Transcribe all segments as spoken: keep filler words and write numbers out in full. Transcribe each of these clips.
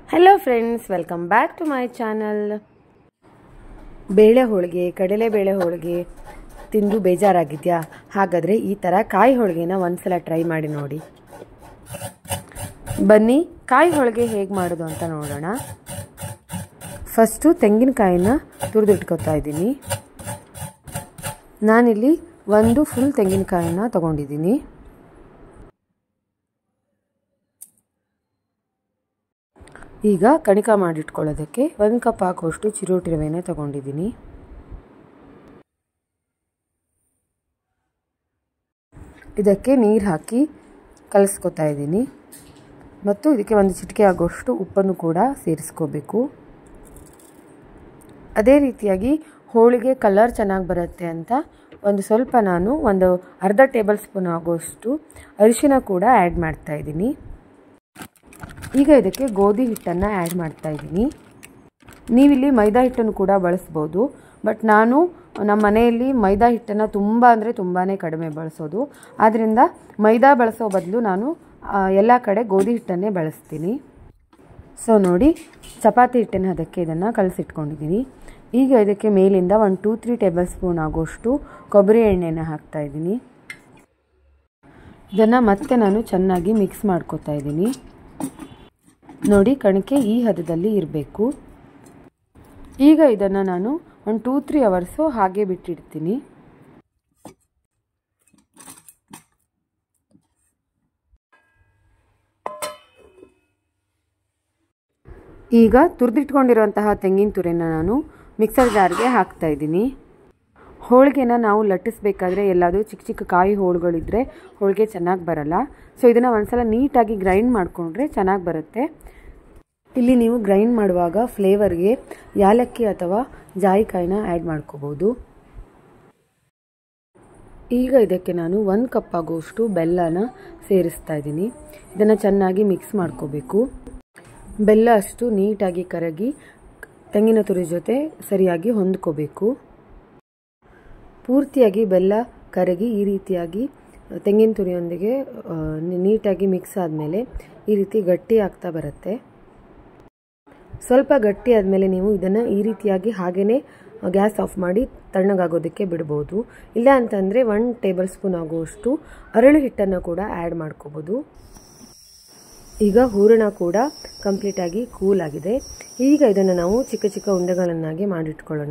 Hello friends, welcome back to my channel. ಬೇಳೆ ಹೋಳಿಗೆ, ಕಡಲೆಬೇಳೆ ಹೋಳಿಗೆ ತಿಂದು ಬೇಜಾರಾಗಿದೆಯಾ? ಹಾಗಾದರೆ ಈ ಥರ ಕಾಯಿ ಹೋಳಿಗೆನ ಒಂದ್ಸಲ ಟ್ರೈ ಮಾಡಿ ನೋಡಿ. ಬನ್ನಿ ಕಾಯಿ ಹೋಳಿಗೆ ಹೇಗೆ ಮಾಡೋದು ಅಂತ ನೋಡೋಣ. ಫಸ್ಟು ತೆಂಗಿನಕಾಯಿನ ತುರಿದಿಟ್ಕೊತಾ ಇದ್ದೀನಿ. ನಾನಿಲ್ಲಿ ಒಂದು ಫುಲ್ ತೆಂಗಿನಕಾಯಿನ ತಗೊಂಡಿದ್ದೀನಿ. ಈಗ ಕಣಿಕ ಮಾಡಿಟ್ಕೊಳ್ಳೋದಕ್ಕೆ ಒಂದು ಕಪ್ ಹಾಕುವಷ್ಟು ಚಿರೋಟಿ ರವೆನೇ ತಗೊಂಡಿದ್ದೀನಿ. ಇದಕ್ಕೆ ನೀರು ಹಾಕಿ ಕಲಿಸ್ಕೊತಾ ಇದ್ದೀನಿ ಮತ್ತು ಇದಕ್ಕೆ ಒಂದು ಚಿಟಿಕೆ ಆಗುವಷ್ಟು ಉಪ್ಪನ್ನು ಕೂಡ ಸೇರಿಸ್ಕೋಬೇಕು. ಅದೇ ರೀತಿಯಾಗಿ ಹೋಳಿಗೆ ಕಲರ್ ಚೆನ್ನಾಗಿ ಬರುತ್ತೆ ಅಂತ ಒಂದು ಸ್ವಲ್ಪ ನಾನು ಒಂದು ಅರ್ಧ ಟೇಬಲ್ ಸ್ಪೂನ್ ಆಗುವಷ್ಟು ಅರಿಶಿನ ಕೂಡ ಆ್ಯಡ್ ಮಾಡ್ತಾ ಇದ್ದೀನಿ. ಈಗ ಇದಕ್ಕೆ ಗೋಧಿ ಹಿಟ್ಟನ್ನು ಆ್ಯಡ್ ಮಾಡ್ತಾ ಇದ್ದೀನಿ. ನೀವಿಲ್ಲಿ ಮೈದಾ ಹಿಟ್ಟನ್ನು ಕೂಡ ಬಳಸ್ಬೋದು, ಬಟ್ ನಾನು ನಮ್ಮ ಮನೆಯಲ್ಲಿ ಮೈದಾ ಹಿಟ್ಟನ್ನು ತುಂಬ ಅಂದರೆ ತುಂಬಾ ಕಡಿಮೆ ಬಳಸೋದು. ಆದ್ದರಿಂದ ಮೈದಾ ಬಳಸೋ ಬದಲು ನಾನು ಎಲ್ಲ ಕಡೆ ಗೋಧಿ ಹಿಟ್ಟನ್ನೇ ಬಳಸ್ತೀನಿ. ಸೊ ನೋಡಿ, ಚಪಾತಿ ಹಿಟ್ಟಿನ ಅದಕ್ಕೆ ಇದನ್ನು ಕಲಸಿಟ್ಕೊಂಡಿದ್ದೀನಿ. ಈಗ ಇದಕ್ಕೆ ಮೇಲಿಂದ ಒಂದು ಟೂ ತ್ರೀ ಟೇಬಲ್ ಸ್ಪೂನ್ ಆಗೋಷ್ಟು ಕೊಬ್ಬರಿ ಎಣ್ಣೆನ ಹಾಕ್ತಾ ಇದ್ದೀನಿ. ಇದನ್ನು ಮತ್ತೆ ನಾನು ಚೆನ್ನಾಗಿ ಮಿಕ್ಸ್ ಮಾಡ್ಕೊತಾ ಇದ್ದೀನಿ. ನೋಡಿ, ಕಣಿಕೆ ಈ ಹದದಲ್ಲಿ ಇರಬೇಕು. ಈಗ ಇದನ್ನು ನಾನು ಒಂದು ಟೂ ತ್ರೀ ಅವರ್ಸು ಹಾಗೆ ಬಿಟ್ಟಿಡ್ತೀನಿ. ಈಗ ತುರಿದಿಟ್ಕೊಂಡಿರುವಂತಹ ತೆಂಗಿನ ತುರಿನ ನಾನು ಮಿಕ್ಸರ್ ಜಾರ್ಗೆ ಹಾಕ್ತಾ ಇದ್ದೀನಿ. ಹೋಳಿಗೆನ ನಾವು ಲಟ್ಟಿಸ್ಬೇಕಾದ್ರೆ ಎಲ್ಲಾದರೂ ಚಿಕ್ಕ ಚಿಕ್ಕ ಕಾಯಿ ಹೋಳುಗಳಿದ್ರೆ ಹೋಳಿಗೆ ಚೆನ್ನಾಗಿ ಬರಲ್ಲ. ಸೊ ಇದನ್ನು ಒಂದ್ಸಲ ನೀಟಾಗಿ ಗ್ರೈಂಡ್ ಮಾಡಿಕೊಂಡ್ರೆ ಚೆನ್ನಾಗಿ ಬರುತ್ತೆ. ಇಲ್ಲಿ ನೀವು ಗ್ರೈಂಡ್ ಮಾಡುವಾಗ ಫ್ಲೇವರ್ಗೆ ಯಾಲಕ್ಕಿ ಅಥವಾ ಜಾಯಿಕಾಯಿನ ಆ್ಯಡ್ ಮಾಡ್ಕೋಬೋದು. ಈಗ ಇದಕ್ಕೆ ನಾನು ಒಂದು ಕಪ್ ಆಗುವಷ್ಟು ಬೆಲ್ಲನ ಸೇರಿಸ್ತಾ ಇದ್ದೀನಿ. ಇದನ್ನು ಚೆನ್ನಾಗಿ ಮಿಕ್ಸ್ ಮಾಡ್ಕೋಬೇಕು. ಬೆಲ್ಲ ಅಷ್ಟು ನೀಟಾಗಿ ಕರಗಿ ತೆಂಗಿನ ತುರಿ ಜೊತೆ ಸರಿಯಾಗಿ ಹೊಂದ್ಕೋಬೇಕು. ಪೂರ್ತಿಯಾಗಿ ಬೆಲ್ಲ ಕರಗಿ ಈ ರೀತಿಯಾಗಿ ತೆಂಗಿನ ತುರಿಯೊಂದಿಗೆ ನೀಟಾಗಿ ಮಿಕ್ಸ್ ಆದಮೇಲೆ ಈ ರೀತಿ ಗಟ್ಟಿ ಆಗ್ತಾ ಬರುತ್ತೆ. ಸ್ವಲ್ಪ ಗಟ್ಟಿ ಆದಮೇಲೆ ನೀವು ಇದನ್ನು ಈ ರೀತಿಯಾಗಿ ಹಾಗೇ ಗ್ಯಾಸ್ ಆಫ್ ಮಾಡಿ ತಣ್ಣಗಾಗೋದಕ್ಕೆ ಬಿಡ್ಬೋದು. ಇಲ್ಲ ಅಂತಂದರೆ ಒನ್ ಟೇಬಲ್ ಸ್ಪೂನ್ ಆಗುವಷ್ಟು ಅರಳು ಹಿಟ್ಟನ್ನು ಕೂಡ ಆ್ಯಡ್ ಮಾಡ್ಕೋಬೋದು. ಈಗ ಹೂರಣ ಕೂಡ ಕಂಪ್ಲೀಟಾಗಿ ಕೂಲ್ ಆಗಿದೆ. ಈಗ ಇದನ್ನು ನಾವು ಚಿಕ್ಕ ಚಿಕ್ಕ ಉಂಡೆಗಳನ್ನಾಗಿ ಮಾಡಿಟ್ಕೊಳ್ಳೋಣ.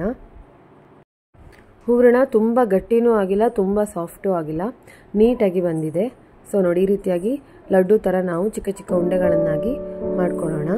ಹೂರಣ ತುಂಬ ಗಟ್ಟಿನೂ ಆಗಿಲ್ಲ, ತುಂಬ ಸಾಫ್ಟೂ ಆಗಿಲ್ಲ, ನೀಟಾಗಿ ಬಂದಿದೆ. ಸೊ ನೋಡಿ, ಈ ರೀತಿಯಾಗಿ ಲಡ್ಡು ಥರ ನಾವು ಚಿಕ್ಕ ಚಿಕ್ಕ ಉಂಡೆಗಳನ್ನಾಗಿ ಮಾಡ್ಕೊಳ್ಳೋಣ.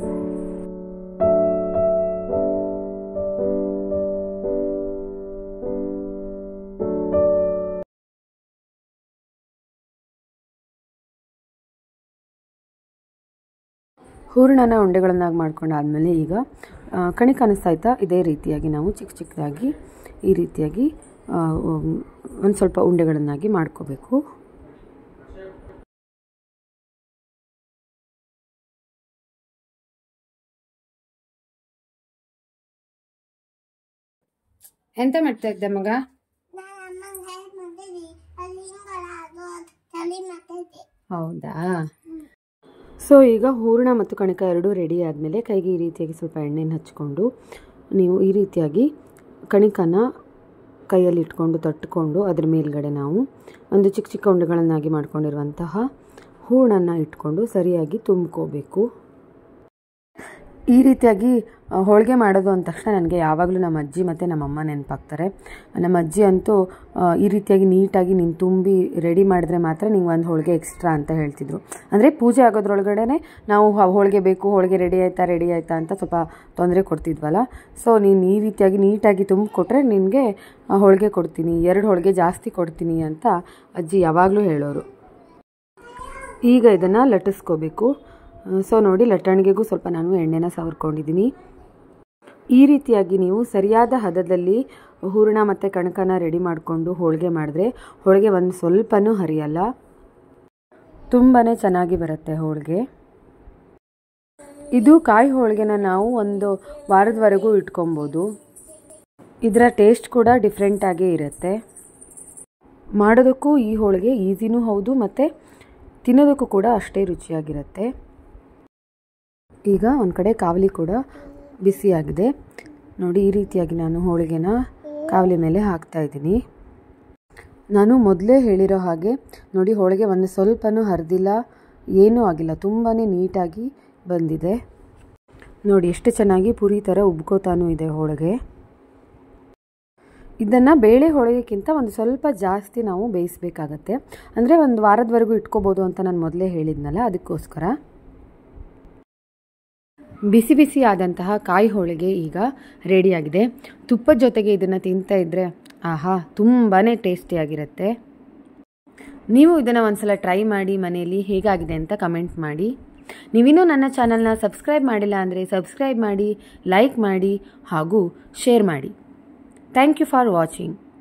ಹೂರಣನ ಉಂಡೆಗಳನ್ನಾಗಿ ಮಾಡ್ಕೊಂಡಾದ್ಮೇಲೆ ಈಗ ಕಣಿ ಕಾಣಿಸ್ತಾಯ್ತಾ, ಇದೇ ರೀತಿಯಾಗಿ ನಾವು ಚಿಕ್ಕ ಚಿಕ್ಕದಾಗಿ ಈ ರೀತಿಯಾಗಿ ಒಂದು ಸ್ವಲ್ಪ ಉಂಡೆಗಳನ್ನಾಗಿ ಮಾಡ್ಕೋಬೇಕು. ಎಂತ ಮಾಡ್ತಾ ಇದ್ದೆ ಮಗ? ಹೌದಾ? ಸೊ ಈಗ ಹೂರಣ ಮತ್ತು ಕಣಕ ಎರಡೂ ರೆಡಿ ಆದಮೇಲೆ ಕೈಗೆ ಈ ರೀತಿಯಾಗಿ ಸ್ವಲ್ಪ ಎಣ್ಣೆನ ಹಚ್ಕೊಂಡು ನೀವು ಈ ರೀತಿಯಾಗಿ ಕಣಿಕನ ಕೈಯಲ್ಲಿ ಇಟ್ಕೊಂಡು ತಟ್ಕೊಂಡು ಅದ್ರ ಮೇಲ್ಗಡೆ ನಾವು ಒಂದು ಚಿಕ್ಕ ಚಿಕ್ಕ ಉಂಡೆಗಳನ್ನಾಗಿ ಮಾಡ್ಕೊಂಡಿರುವಂತಹ ಹೂರಣನ ಇಟ್ಕೊಂಡು ಸರಿಯಾಗಿ ತುಂಬ್ಕೋಬೇಕು. ಈ ರೀತಿಯಾಗಿ ಹೋಳಿಗೆ ಮಾಡೋದು ಅಂದ ತಕ್ಷಣ ನನಗೆ ಯಾವಾಗಲೂ ನಮ್ಮ ಅಜ್ಜಿ ಮತ್ತು ನಮ್ಮಮ್ಮ ನೆನಪಾಗ್ತಾರೆ. ನಮ್ಮ ಅಜ್ಜಿ ಅಂತೂ ಈ ರೀತಿಯಾಗಿ ನೀಟಾಗಿ ನೀನು ತುಂಬಿ ರೆಡಿ ಮಾಡಿದ್ರೆ ಮಾತ್ರ ನಿಂಗೆ ಒಂದು ಹೋಳಿಗೆ ಎಕ್ಸ್ಟ್ರಾ ಅಂತ ಹೇಳ್ತಿದ್ರು. ಅಂದರೆ ಪೂಜೆ ಆಗೋದ್ರೊಳಗಡೆ ನಾವು ಹೋಳಿಗೆ ಬೇಕು, ಹೋಳಿಗೆ ರೆಡಿ ಆಯಿತಾ ರೆಡಿ ಆಯಿತಾ ಅಂತ ಸ್ವಲ್ಪ ತೊಂದರೆ ಕೊಡ್ತಿದ್ವಲ್ಲ. ಸೊ ನೀನು ಈ ರೀತಿಯಾಗಿ ನೀಟಾಗಿ ತುಂಬಿಕೊಟ್ರೆ ನಿನಗೆ ಹೋಳಿಗೆ ಕೊಡ್ತೀನಿ, ಎರಡು ಹೋಳಿಗೆ ಜಾಸ್ತಿ ಕೊಡ್ತೀನಿ ಅಂತ ಅಜ್ಜಿ ಯಾವಾಗಲೂ ಹೇಳೋರು. ಈಗ ಇದನ್ನು ಲಟ್ಟಿಸ್ಕೋಬೇಕು. ಸೊ ನೋಡಿ, ಲಟ್ಟಣಿಗೆಗೂ ಸ್ವಲ್ಪ ನಾನು ಎಣ್ಣೆನ ಸವರ್ಕೊಂಡಿದ್ದೀನಿ. ಈ ರೀತಿಯಾಗಿ ನೀವು ಸರಿಯಾದ ಹದದಲ್ಲಿ ಹೂರಣ ಮತ್ತು ಕಣಕನ ರೆಡಿ ಮಾಡಿಕೊಂಡು ಹೋಳಿಗೆ ಮಾಡಿದ್ರೆ ಹೋಳಿಗೆ ಒಂದು ಸ್ವಲ್ಪನೂ ಹರಿಯಲ್ಲ, ತುಂಬಾ ಚೆನ್ನಾಗಿ ಬರುತ್ತೆ ಹೋಳಿಗೆ. ಇದು ಕಾಯಿ ಹೋಳಿಗೆನ ನಾವು ಒಂದು ವಾರದವರೆಗೂ ಇಟ್ಕೊಬೋದು. ಇದರ ಟೇಸ್ಟ್ ಕೂಡ ಡಿಫ್ರೆಂಟಾಗೇ ಇರುತ್ತೆ. ಮಾಡೋದಕ್ಕೂ ಈ ಹೋಳಿಗೆ ಈಸಿನೂ ಹೌದು ಮತ್ತು ತಿನ್ನೋದಕ್ಕೂ ಕೂಡ ಅಷ್ಟೇ ರುಚಿಯಾಗಿರುತ್ತೆ. ಈಗ ಒಂದು ಕಡೆ ಕಾವಲಿ ಕೂಡ ಬಿಸಿಯಾಗಿದೆ ನೋಡಿ. ಈ ರೀತಿಯಾಗಿ ನಾನು ಹೋಳಿಗೆನ ಕಾವಲಿ ಮೇಲೆ ಹಾಕ್ತಾ ಇದ್ದೀನಿ. ನಾನು ಮೊದಲೇ ಹೇಳಿರೋ ಹಾಗೆ ನೋಡಿ, ಹೋಳಿಗೆ ಒಂದು ಸ್ವಲ್ಪನೂ ಹರಿದಿಲ್ಲ, ಏನೂ ಆಗಿಲ್ಲ, ತುಂಬಾ ನೀಟಾಗಿ ಬಂದಿದೆ ನೋಡಿ. ಎಷ್ಟು ಚೆನ್ನಾಗಿ ಪುರಿ ಥರ ಉಬ್ಕೋತಾನೂ ಇದೆ ಹೋಳಿಗೆ. ಇದನ್ನು ಬೇಳೆ ಹೋಳಿಗೆಗಿಂತ ಒಂದು ಸ್ವಲ್ಪ ಜಾಸ್ತಿ ನಾವು ಬೇಯಿಸಬೇಕಾಗತ್ತೆ. ಅಂದರೆ ಒಂದು ವಾರದವರೆಗೂ ಇಟ್ಕೋಬೋದು ಅಂತ ನಾನು ಮೊದಲೇ ಹೇಳಿದ್ನಲ್ಲ, ಅದಕ್ಕೋಸ್ಕರ. ಬಿಸಿ ಬಿಸಿ ಆದಂತಹ ಕಾಯಿ ಹೋಳಿಗೆ ಈಗ ರೆಡಿಯಾಗಿದೆ. ತುಪ್ಪದ ಜೊತೆಗೆ ಇದನ್ನು ತಿಂತಾ ಇದ್ದರೆ ಆಹಾ ತುಂಬಾ ಟೇಸ್ಟಿಯಾಗಿರುತ್ತೆ. ನೀವು ಇದನ್ನು ಒಂದ್ಸಲ ಟ್ರೈ ಮಾಡಿ ಮನೆಯಲ್ಲಿ ಹೇಗಾಗಿದೆ ಅಂತ ಕಮೆಂಟ್ ಮಾಡಿ. ನೀವಿನ್ನೂ ನನ್ನ ಚಾನಲ್ನ ಸಬ್ಸ್ಕ್ರೈಬ್ ಮಾಡಿಲ್ಲ ಅಂದರೆ ಸಬ್ಸ್ಕ್ರೈಬ್ ಮಾಡಿ, ಲೈಕ್ ಮಾಡಿ ಹಾಗೂ ಶೇರ್ ಮಾಡಿ. Thank you for watching.